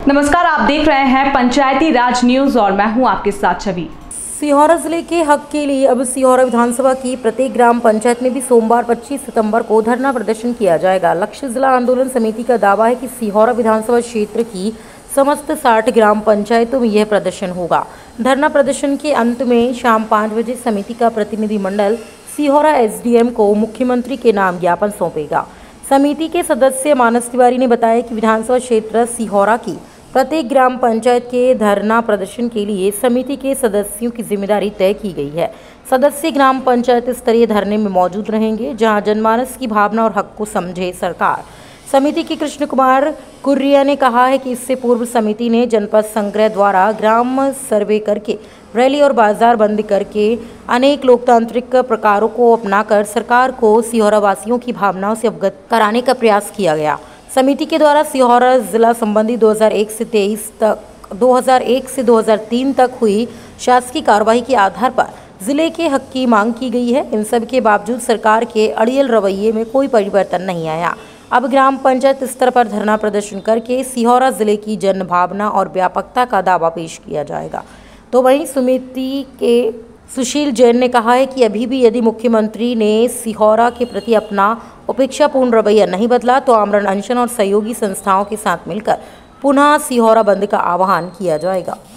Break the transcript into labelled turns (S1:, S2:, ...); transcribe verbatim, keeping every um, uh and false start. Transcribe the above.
S1: नमस्कार, आप देख रहे हैं पंचायती राज न्यूज और मैं हूं आपके साथ छवि।
S2: सिहोरा जिले के हक के लिए अब सिहोरा विधानसभा की प्रत्येक ग्राम पंचायत में भी सोमवार पच्चीस सितंबर को धरना प्रदर्शन किया जाएगा। लक्ष्य जिला आंदोलन समिति का दावा है कि सिहोरा विधानसभा क्षेत्र की समस्त साठ ग्राम पंचायतों में यह प्रदर्शन होगा। धरना प्रदर्शन के अंत में शाम पाँच बजे समिति का प्रतिनिधिमंडल सिहोरा एसडीएम को मुख्यमंत्री के नाम ज्ञापन सौंपेगा। समिति के सदस्य मानस तिवारी ने बताया कि विधानसभा क्षेत्र सिहोरा की प्रत्येक ग्राम पंचायत के धरना प्रदर्शन के लिए समिति के सदस्यों की जिम्मेदारी तय की गई है। सदस्य ग्राम पंचायत स्तरीय धरने में मौजूद रहेंगे, जहां जनमानस की भावना और हक को समझे सरकार। समिति के कृष्ण कुमार कुर्रिया ने कहा है कि इससे पूर्व समिति ने जनपद संग्रह द्वारा ग्राम सर्वे करके रैली और बाजार बंद करके अनेक लोकतांत्रिक प्रकारों को अपनाकर सरकार को सिहोरा वासियों की भावनाओं से अवगत कराने का प्रयास किया गया। समिति के द्वारा सिहोरा जिला संबंधी दो हज़ार एक से तेईस तक दो हज़ार एक से दो हज़ार तीन तक हुई शासकीय कार्रवाई के आधार पर जिले के हक की मांग की गई है। इन सब के बावजूद सरकार के अड़ियल रवैये में कोई परिवर्तन नहीं आया। अब ग्राम पंचायत स्तर पर धरना प्रदर्शन करके सिहोरा जिले की जन भावना और व्यापकता का दावा पेश किया जाएगा। तो वहीं समिति के सुशील जैन ने कहा है कि अभी भी यदि मुख्यमंत्री ने सिहोरा के प्रति अपना उपेक्षापूर्ण रवैया नहीं बदला तो आमरण अनशन और सहयोगी संस्थाओं के साथ मिलकर पुनः सिहोरा बंद का आह्वान किया जाएगा।